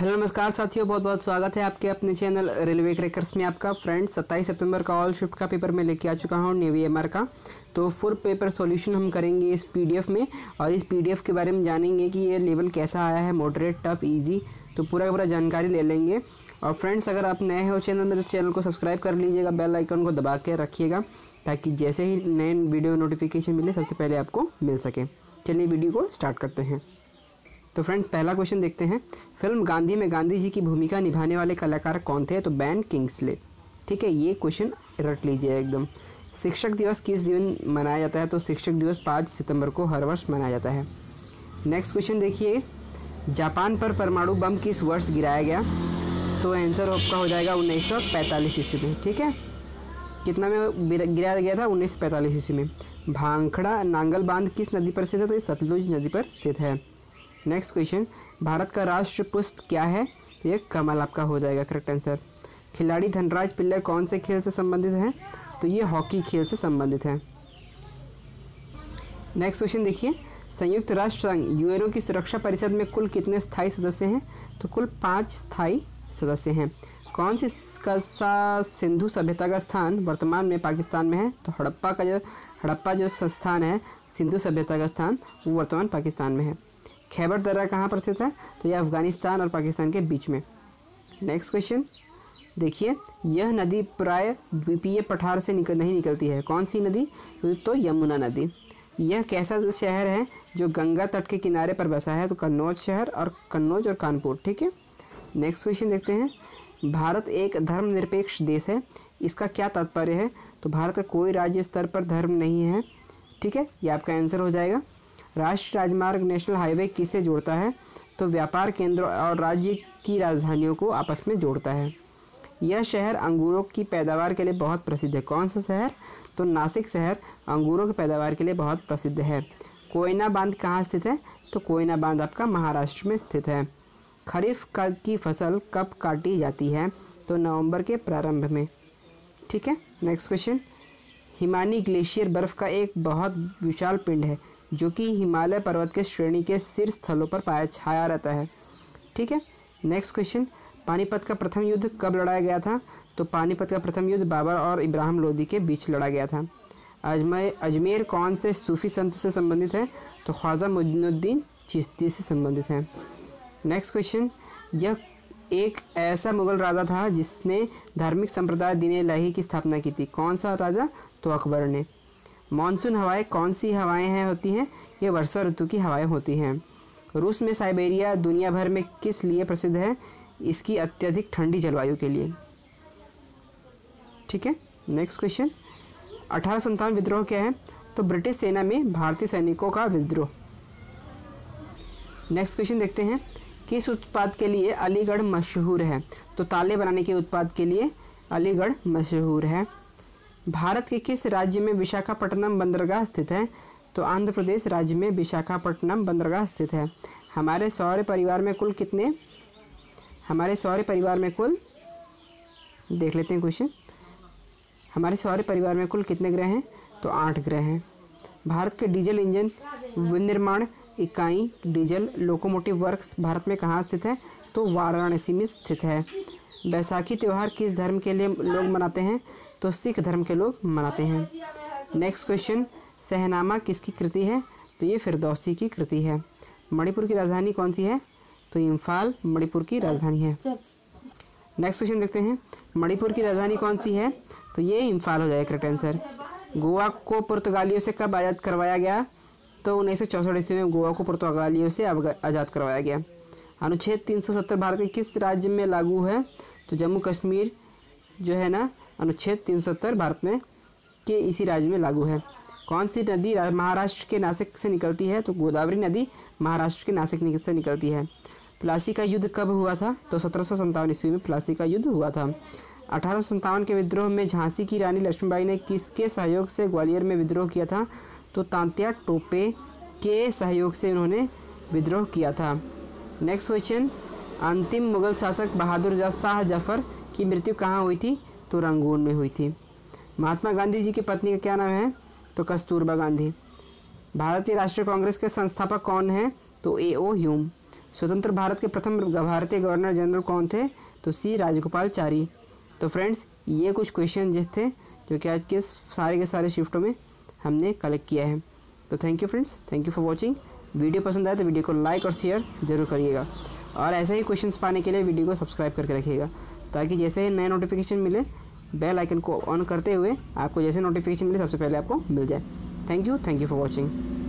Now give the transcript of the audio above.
Hello नमस्कार साथियों, बहुत बहुत स्वागत है आपके अपने चैनल रेलवे क्रैकर्स में। आपका फ्रेंड 27 सितंबर का ऑल शिफ्ट का पेपर मैं लेके आ चुका हूँ नेवी एमआर का। तो फुल पेपर सॉल्यूशन हम करेंगे इस पीडीएफ में, और इस पीडीएफ के बारे में जानेंगे कि ये लेवल कैसा आया है, मॉडरेट, टफ, इजी। तो पूरा का पूरा जानकारी ले लेंगे। और फ्रेंड्स, अगर आप नए हो चैनल में तो चैनल को सब्सक्राइब कर लीजिएगा, बेल आइकन को दबा के रखिएगा ताकि जैसे ही नए वीडियो नोटिफिकेशन मिले सबसे पहले आपको मिल सके। चलिए वीडियो को स्टार्ट करते हैं। तो फ्रेंड्स, पहला क्वेश्चन देखते हैं। फिल्म गांधी में गांधी जी की भूमिका निभाने वाले कलाकार कौन थे? तो बेन किंग्सले। ठीक है, ये क्वेश्चन रट लीजिए एकदम। शिक्षक दिवस किस दिन मनाया जाता है? तो शिक्षक दिवस 5 सितंबर को हर वर्ष मनाया जाता है। नेक्स्ट क्वेश्चन देखिए, जापान पर परमाणु बम किस वर्ष गिराया गया? तो आंसर आपका हो जाएगा 1945 ईस्वी में। ठीक है, कितना में गिराया गया था? 1945 ईस्वी में। भांखड़ा नांगल बांध किस नदी पर स्थित है? तो ये सतलुज नदी पर स्थित है। नेक्स्ट क्वेश्चन, भारत का राष्ट्र पुष्प क्या है? तो ये कमल आपका हो जाएगा करेक्ट आंसर। खिलाड़ी धनराज पिल्लर कौन से खेल से संबंधित है? तो ये हॉकी खेल से संबंधित है। नेक्स्ट क्वेश्चन देखिए, संयुक्त राष्ट्र संघ यूएनओ की सुरक्षा परिषद में कुल कितने स्थायी सदस्य हैं? तो कुल 5 स्थायी सदस्य हैं। कौन सी सिंधु सभ्यता का स्थान वर्तमान में पाकिस्तान में है? तो हड़प्पा जो स्थान है, सिंधु सभ्यता का स्थान, वो वर्तमान पाकिस्तान में है। खैबर दर्रा कहाँ पर स्थित है? तो यह अफगानिस्तान और पाकिस्तान के बीच में। नेक्स्ट क्वेश्चन देखिए, यह नदी प्राय द्वीपीय पठार से नहीं निकलती है। कौन सी नदी? तो यमुना नदी। यह कैसा शहर है जो गंगा तट के किनारे पर बसा है? तो कन्नौज शहर, और कन्नौज और कानपुर। ठीक है, नेक्स्ट क्वेश्चन देखते हैं। भारत एक धर्मनिरपेक्ष देश है, इसका क्या तात्पर्य है? तो भारत का कोई राज्य स्तर पर धर्म नहीं है। ठीक है, ये आपका आंसर हो जाएगा। राष्ट्रीय राजमार्ग नेशनल हाईवे किसे जोड़ता है? तो व्यापार केंद्रों और राज्य की राजधानियों को आपस में जोड़ता है। यह शहर अंगूरों की पैदावार के लिए बहुत प्रसिद्ध है। कौन सा शहर? तो नासिक शहर अंगूरों की पैदावार के लिए बहुत प्रसिद्ध है। कोयना बांध कहाँ स्थित है? तो कोयना बांध आपका महाराष्ट्र में स्थित है। खरीफ की फसल कब काटी जाती है? तो नवंबर के प्रारंभ में। ठीक है, नेक्स्ट क्वेश्चन, हिमानी ग्लेशियर बर्फ का एक बहुत विशाल पिंड है जो कि हिमालय पर्वत के श्रेणी के शीर्ष स्थलों पर छाया रहता है। ठीक है, नेक्स्ट क्वेश्चन, पानीपत का प्रथम युद्ध कब लड़ाया गया था? तो पानीपत का प्रथम युद्ध बाबर और इब्राहिम लोदी के बीच लड़ा गया था। अजमेर कौन से सूफी संत से संबंधित है? तो ख्वाजा मुइनुद्दीन चिश्ती से संबंधित है। नेक्स्ट क्वेश्चन, यह एक ऐसा मुगल राजा था जिसने धार्मिक संप्रदाय दीन इलाही की स्थापना की थी। कौन सा राजा? तो अकबर ने। मानसून हवाएं कौन सी हवाएं होती हैं? ये वर्षा ऋतु की हवाएं होती हैं। रूस में साइबेरिया दुनिया भर में किस लिए प्रसिद्ध है? इसकी अत्यधिक ठंडी जलवायु के लिए। ठीक है, नेक्स्ट क्वेश्चन, 1857 विद्रोह क्या है? तो ब्रिटिश सेना में भारतीय सैनिकों का विद्रोह। नेक्स्ट क्वेश्चन देखते हैं, किस उत्पाद के लिए अलीगढ़ मशहूर है? तो ताले बनाने के उत्पाद के लिए अलीगढ़ मशहूर है। भारत के किस राज्य में विशाखापट्टनम बंदरगाह स्थित है? तो आंध्र प्रदेश राज्य में विशाखापट्टनम बंदरगाह स्थित है। हमारे सौर परिवार में कुल देख लेते हैं क्वेश्चन। हमारे सौर परिवार में कुल कितने ग्रह हैं? तो 8 ग्रह हैं। भारत के डीजल इंजन विनिर्माण इकाई डीजल लोकोमोटिव वर्क्स भारत में कहाँ स्थित है? तो वाराणसी में स्थित है। बैसाखी त्यौहार किस धर्म के लिए लोग मनाते हैं? तो सिख धर्म के लोग मनाते हैं। नेक्स्ट क्वेश्चन, सहनामा किसकी कृति है? तो ये फिरदौसी की कृति है। मणिपुर की राजधानी कौन सी है? तो इम्फाल मणिपुर की राजधानी है। नेक्स्ट क्वेश्चन देखते हैं, मणिपुर की राजधानी कौन सी है? तो ये इम्फाल हो जाएगा करेक्ट आंसर। गोवा को पुर्तगालियों से कब आज़ाद करवाया गया? तो 1964 ईस्वी में गोवा को पुर्तगालियों से आज़ाद करवाया गया। अनुच्छेद 370 भारत के किस राज्य में लागू है? तो जम्मू कश्मीर जो है ना, अनुच्छेद 370 भारत में के इसी राज्य में लागू है। कौन सी नदी महाराष्ट्र के नासिक से निकलती है? तो गोदावरी नदी महाराष्ट्र के नासिक से निकलती है। प्लासी का युद्ध कब हुआ था? तो 1757 ईस्वी में प्लासी का युद्ध हुआ था। 1857 के विद्रोह में झांसी की रानी लक्ष्मीबाई ने किसके सहयोग से ग्वालियर में विद्रोह किया था? तो तांत्या टोपे के सहयोग से उन्होंने विद्रोह किया था। नेक्स्ट क्वेश्चन, अंतिम मुगल शासक बहादुर शाह जफर की मृत्यु कहाँ हुई थी? तो रंगून में हुई थी। महात्मा गांधी जी की पत्नी का क्या नाम है? तो कस्तूरबा गांधी। भारतीय राष्ट्रीय कांग्रेस के संस्थापक कौन हैं? तो ए.ओ. ह्यूम। स्वतंत्र भारत के प्रथम भारतीय गवर्नर जनरल कौन थे? तो सी राजगोपालचारी। तो फ्रेंड्स ये कुछ क्वेश्चन जो थे जो कि आज के सारे शिफ्टों में हमने कलेक्ट किया है। तो thank you friends, thank you for watching. Video पसंद आए तो वीडियो को लाइक और शेयर जरूर करिएगा और ऐसे ही क्वेश्चंस पाने के लिए वीडियो को सब्सक्राइब करके रखिएगा ताकि जैसे ही नए नोटिफिकेशन मिले बेल आइकन को ऑन करते हुए आपको जैसे नोटिफिकेशन मिले सबसे पहले आपको मिल जाए। Thank you for watching.